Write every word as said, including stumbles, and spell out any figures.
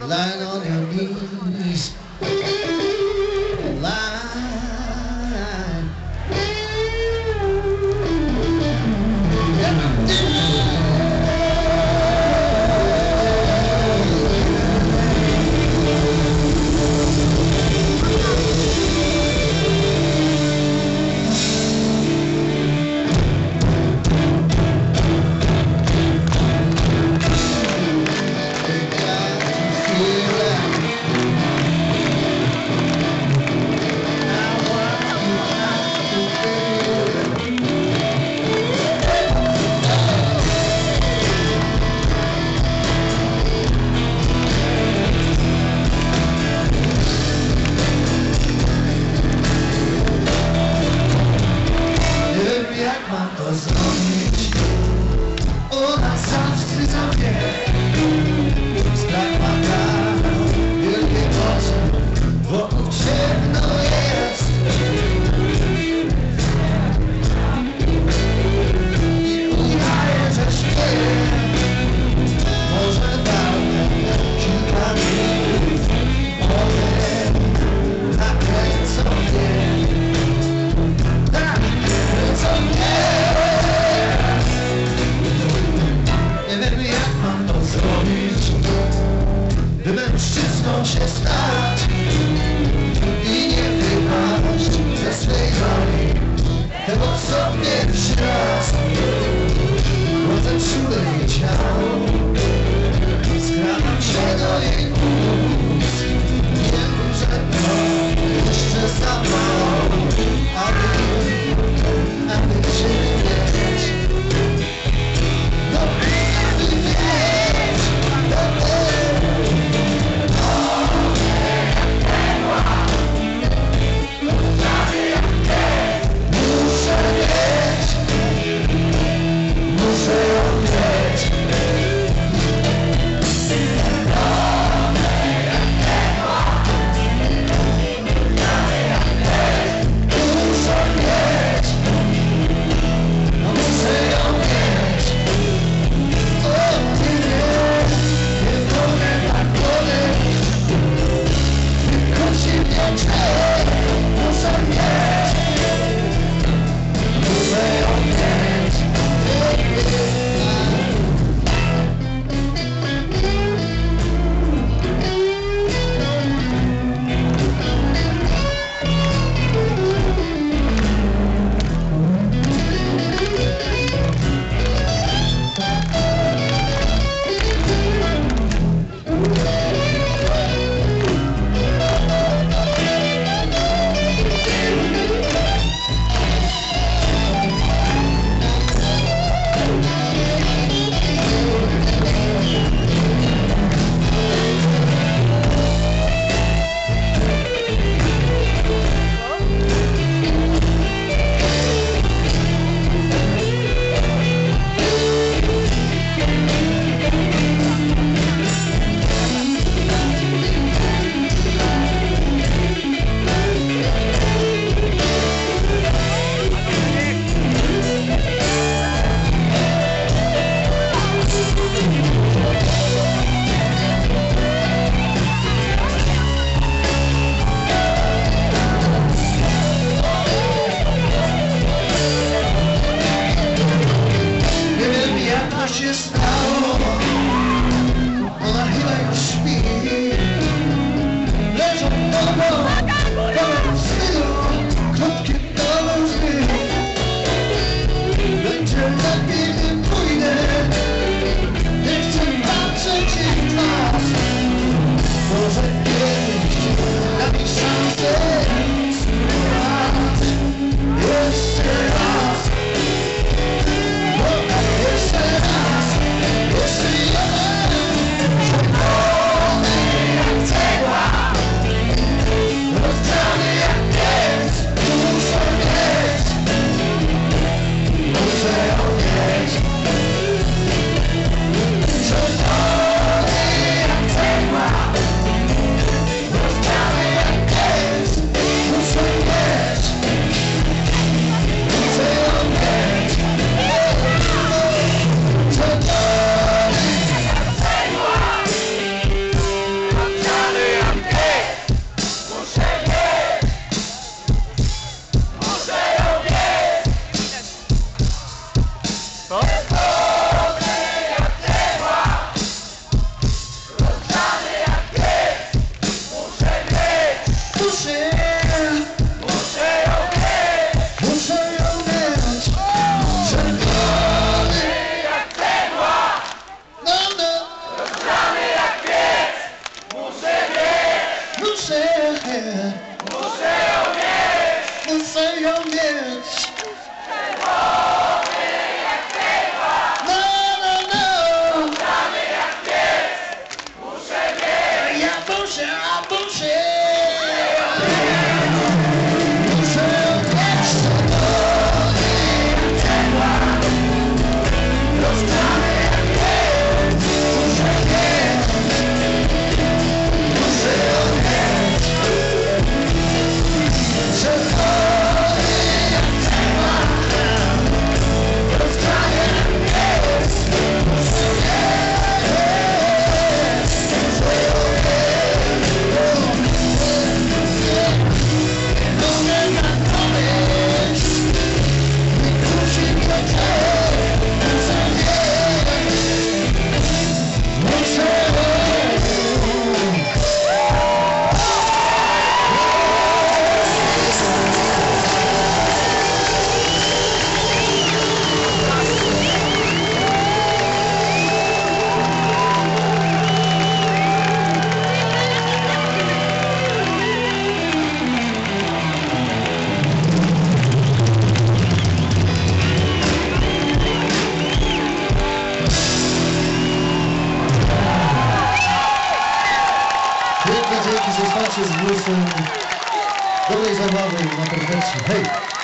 lying on your knees, lying. Mam to zrobić, ona zawsze za mnie. Strach ma prawo, wielkie oczy, wokół ciemno jest. I udaje, że śpieję, może damy kilka minut, może nakręcą mnie. Tak, nakręcą mnie. By mężczyzną się stać i nie wypaść ze swej roli tego, co pierwszy raz chodzę czule jej ciało, skradam się do jej ust. Wiem, że to jeszcze za mało, aby, aby cię mieć. No, aby mieć, no, się stało, ona chyba już śpi. Leżą obok, pełen wstydu, krótkie do łzy. Będzie lepiej, gdy pójdę, nie chcę patrzeć ich w twarz. Może kiedyś da mi szansę spróbować jeszcze raz. Jeszcze raz. się z bluesem. Dobrej zabawy na perfekcji. Hej!